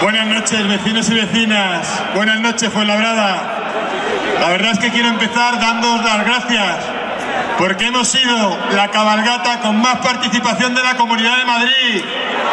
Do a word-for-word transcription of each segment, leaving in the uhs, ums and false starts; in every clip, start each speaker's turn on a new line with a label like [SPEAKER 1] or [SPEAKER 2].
[SPEAKER 1] Buenas noches, vecinos y vecinas. Buenas noches, Fuenlabrada. La verdad es que quiero empezar dándoos las gracias porque hemos sido la cabalgata con más participación de la Comunidad de Madrid.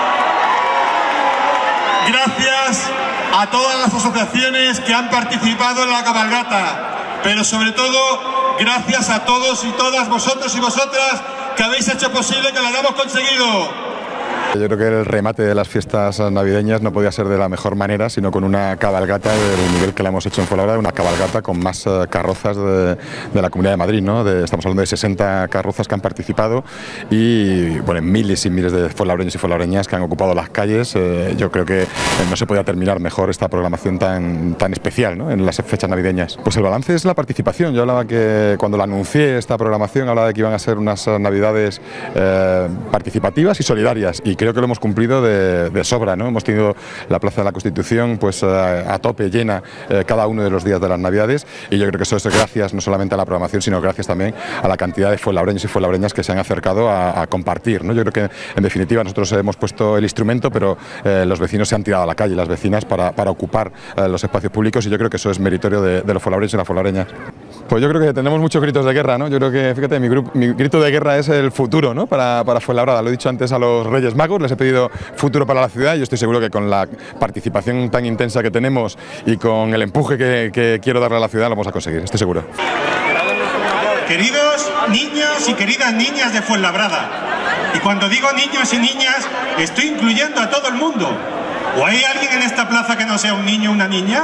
[SPEAKER 1] Gracias a todas las asociaciones que han participado en la cabalgata, pero sobre todo gracias a todos y todas vosotros y vosotras que habéis hecho posible que lo hayamos conseguido.
[SPEAKER 2] Yo creo que el remate de las fiestas navideñas no podía ser de la mejor manera, sino con una cabalgata del nivel que la hemos hecho en Fuenlabrada, una cabalgata con más uh, carrozas de, de la Comunidad de Madrid, ¿no? De, estamos hablando de sesenta carrozas que han participado y bueno, miles y miles de fuenlabreños y fuenlabreñas que han ocupado las calles. Eh, yo creo que eh, no se podía terminar mejor esta programación tan, tan especial, ¿no? En las fechas navideñas. Pues el balance es la participación. Yo hablaba que cuando la anuncié esta programación, hablaba de que iban a ser unas navidades eh, participativas y solidarias, y creo que lo hemos cumplido de, de sobra, ¿no? Hemos tenido la Plaza de la Constitución pues a, a tope, llena eh, cada uno de los días de las Navidades, y yo creo que eso es gracias no solamente a la programación, sino gracias también a la cantidad de fuenlabreños y fuenlabreñas que se han acercado a, a compartir, ¿no? Yo creo que en definitiva nosotros hemos puesto el instrumento, pero eh, los vecinos se han tirado a la calle, las vecinas, para, para ocupar eh, los espacios públicos, y yo creo que eso es meritorio de, de los fuenlabreños y las fuenlabreñas. Pues yo creo que tenemos muchos gritos de guerra, ¿no? Yo creo que, fíjate, mi, grupo, mi grito de guerra es el futuro, ¿no? Para, para Fuenlabrada. Lo he dicho antes a los Reyes Magos, les he pedido futuro para la ciudad, y yo estoy seguro que con la participación tan intensa que tenemos y con el empuje que, que quiero darle a la ciudad lo vamos a conseguir, estoy seguro.
[SPEAKER 3] Queridos niños y queridas niñas de Fuenlabrada, y cuando digo niños y niñas estoy incluyendo a todo el mundo. ¿O hay alguien en esta plaza que no sea un niño o una niña?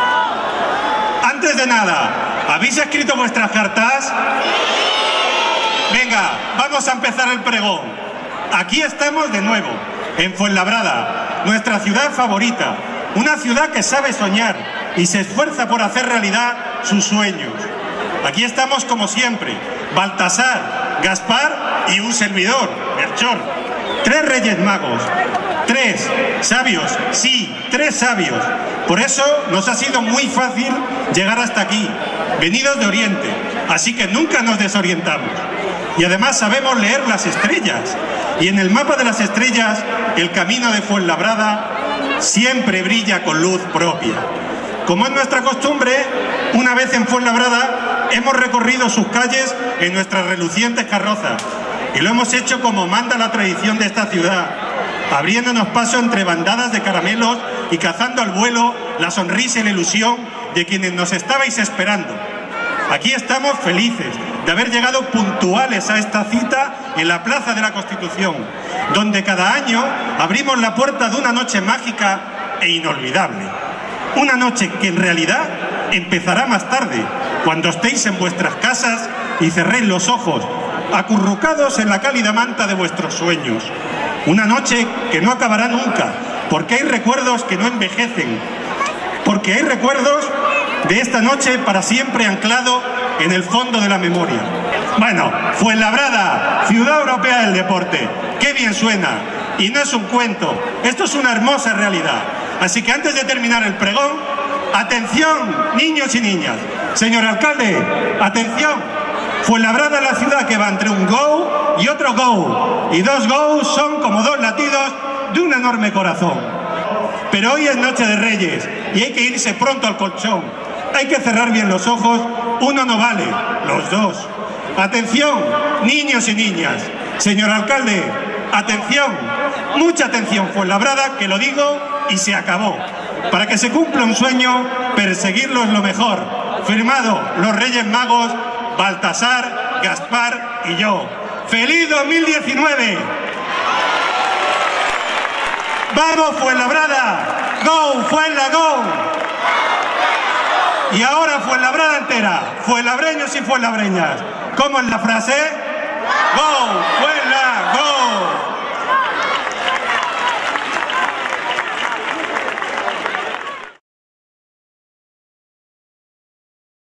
[SPEAKER 3] Antes de nada, ¿habéis escrito vuestras cartas? Venga, vamos a empezar el pregón. Aquí estamos de nuevo, en Fuenlabrada, nuestra ciudad favorita, una ciudad que sabe soñar y se esfuerza por hacer realidad sus sueños. Aquí estamos como siempre, Baltasar, Gaspar y un servidor, Melchor. Tres Reyes Magos, tres sabios, sí, tres sabios. Por eso nos ha sido muy fácil llegar hasta aquí, venidos de Oriente, así que nunca nos desorientamos. Y además sabemos leer las estrellas, y en el mapa de las estrellas el camino de Fuenlabrada siempre brilla con luz propia. Como es nuestra costumbre, una vez en Fuenlabrada hemos recorrido sus calles en nuestras relucientes carrozas, y lo hemos hecho como manda la tradición de esta ciudad, abriéndonos paso entre bandadas de caramelos y cazando al vuelo la sonrisa y la ilusión de quienes nos estabais esperando. Aquí estamos felices de haber llegado puntuales a esta cita en la Plaza de la Constitución, donde cada año abrimos la puerta de una noche mágica e inolvidable. Una noche que en realidad empezará más tarde, cuando estéis en vuestras casas y cerréis los ojos, acurrucados en la cálida manta de vuestros sueños. Una noche que no acabará nunca, porque hay recuerdos que no envejecen, porque hay recuerdos de esta noche para siempre anclado en el fondo de la memoria. Bueno, Fuenlabrada, ciudad europea del deporte, qué bien suena, y no es un cuento, esto es una hermosa realidad. Así que antes de terminar el pregón, atención niños y niñas, señor alcalde, atención. Fuenlabrada es la ciudad que va entre un go y otro go, y dos go son como dos latidos de un enorme corazón. Pero hoy es noche de Reyes y hay que irse pronto al colchón. Hay que cerrar bien los ojos, uno no vale, los dos. Atención, niños y niñas, señor alcalde, atención, mucha atención, Fuenlabrada, que lo digo y se acabó. Para que se cumpla un sueño, perseguirlo es lo mejor. Firmado, los Reyes Magos, Baltasar, Gaspar y yo. ¡Feliz dos mil diecinueve! ¡Vamos, Fuenlabrada! ¡Go, Fuenla, go! Y ahora Fuenlabrada entera, fuenlabreños y fuenlabreñas. ¿Cómo es la frase? ¡Go, Fuenla!